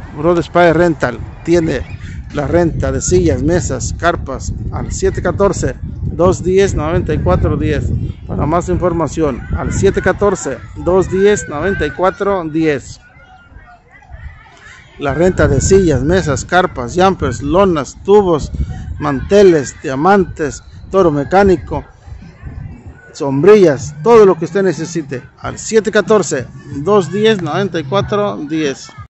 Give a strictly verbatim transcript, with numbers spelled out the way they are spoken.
Brother Spy Rental tiene la renta de sillas, mesas, carpas al siete uno cuatro, dos uno cero, nueve cuatro uno cero. Para más información al siete uno cuatro, dos uno cero, nueve cuatro uno cero. La renta de sillas, mesas, carpas, jumpers, lonas, tubos, manteles, diamantes, toro mecánico, sombrillas, todo lo que usted necesite al siete uno cuatro, dos uno cero, nueve cuatro uno cero.